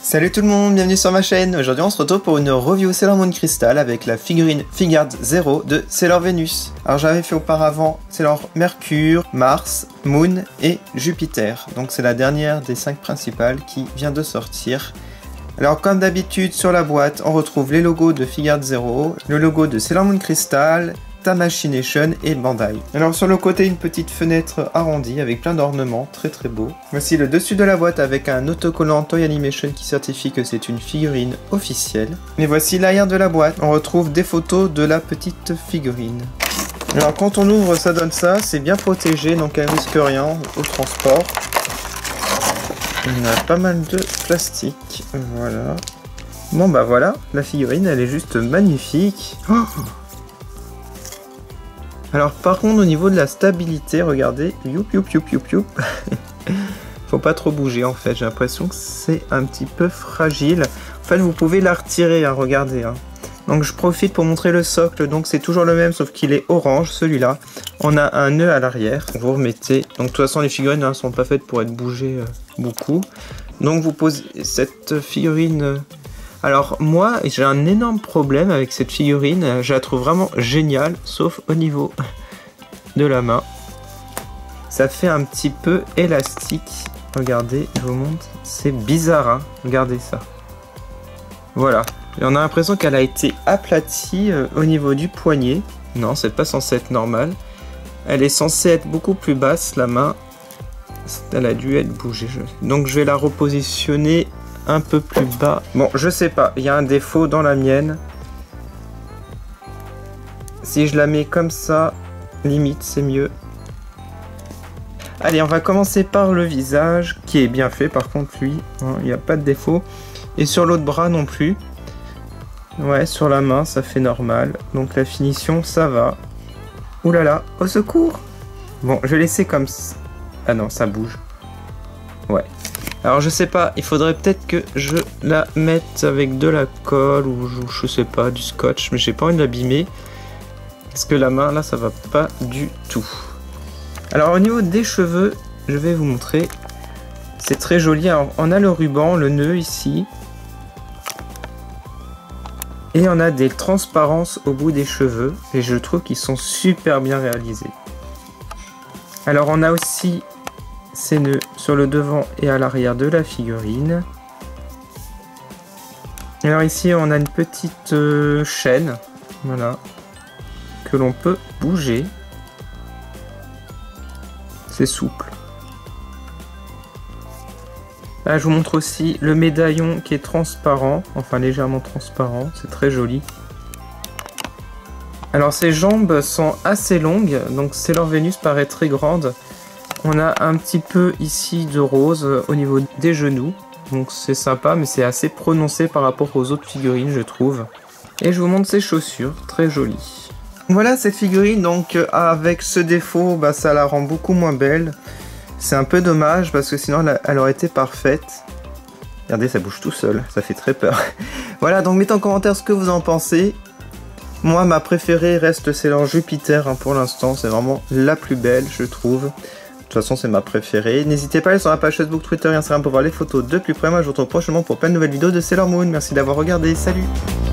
Salut tout le monde, bienvenue sur ma chaîne. Aujourd'hui on se retrouve pour une review Sailor Moon Crystal avec la figurine Figuarts Zero de Sailor Venus. Alors j'avais fait auparavant Sailor Mercure, Mars, Moon et Jupiter. Donc c'est la dernière des 5 principales qui vient de sortir. Alors comme d'habitude sur la boîte on retrouve les logos de Figuarts Zero, le logo de Sailor Moon Crystal, Tamashii et Bandai. Alors sur le côté une petite fenêtre arrondie avec plein d'ornements, très beau. Voici le dessus de la boîte avec un autocollant Toy Animation qui certifie que c'est une figurine officielle. Et voici l'arrière de la boîte, on retrouve des photos de la petite figurine. Alors quand on ouvre ça donne ça, c'est bien protégé donc elle risque rien au transport. On a pas mal de plastique, voilà. Bon bah voilà, la figurine elle est juste magnifique. Oh, alors par contre au niveau de la stabilité, regardez, youp. Faut pas trop bouger en fait, j'ai l'impression que c'est un petit peu fragile. En fait vous pouvez la retirer, hein, regardez. Hein. Donc je profite pour montrer le socle, donc c'est toujours le même sauf qu'il est orange celui-là. On a un nœud à l'arrière, vous remettez, donc de toute façon les figurines ne sont pas faites pour être bougées beaucoup. Donc vous posez cette figurine... Alors moi j'ai un énorme problème avec cette figurine, je la trouve vraiment géniale, sauf au niveau de la main. Ça fait un petit peu élastique, regardez, je vous montre, c'est bizarre, hein, regardez ça. Voilà, et on a l'impression qu'elle a été aplatie au niveau du poignet. Non, c'est pas censé être normal. Elle est censée être beaucoup plus basse, la main. Elle a dû être bougée. Donc je vais la repositionner un peu plus bas. Bon, je sais pas, il y a un défaut dans la mienne. Si je la mets comme ça, limite, c'est mieux. Allez, on va commencer par le visage, qui est bien fait par contre, lui. Il n'y a pas de défaut. Et sur l'autre bras non plus. Ouais, sur la main, ça fait normal. Donc la finition, ça va. Ouh là là, au secours! Bon, je vais laisser comme ça. Ah non, ça bouge. Ouais. Alors je sais pas, il faudrait peut-être que je la mette avec de la colle ou je sais pas, du scotch, mais j'ai pas envie de l'abîmer. Parce que la main là ça va pas du tout. Alors au niveau des cheveux, je vais vous montrer. C'est très joli, alors, on a le ruban, le nœud ici. Et on a des transparences au bout des cheveux. Et je trouve qu'ils sont super bien réalisés. Alors on a aussi... ces nœuds sur le devant et à l'arrière de la figurine. Alors ici on a une petite chaîne, voilà, que l'on peut bouger. C'est souple. Là je vous montre aussi le médaillon qui est transparent, enfin légèrement transparent, c'est très joli. Alors ses jambes sont assez longues, donc Sailor Venus paraît très grande. On a un petit peu ici de rose au niveau des genoux, donc c'est sympa mais c'est assez prononcé par rapport aux autres figurines je trouve. Et je vous montre ses chaussures, très jolies. Voilà cette figurine, donc avec ce défaut, bah, ça la rend beaucoup moins belle. C'est un peu dommage parce que sinon elle aurait été parfaite. Regardez, ça bouge tout seul, ça fait très peur. Voilà, donc mettez en commentaire ce que vous en pensez. Moi ma préférée reste Sailor Jupiter, hein, pour l'instant, c'est vraiment la plus belle je trouve. De toute façon, c'est ma préférée. N'hésitez pas à aller sur la page Facebook, Twitter et Instagram pour voir les photos de plus près. Moi, je vous retrouve prochainement pour plein de nouvelles vidéos de Sailor Moon. Merci d'avoir regardé. Salut!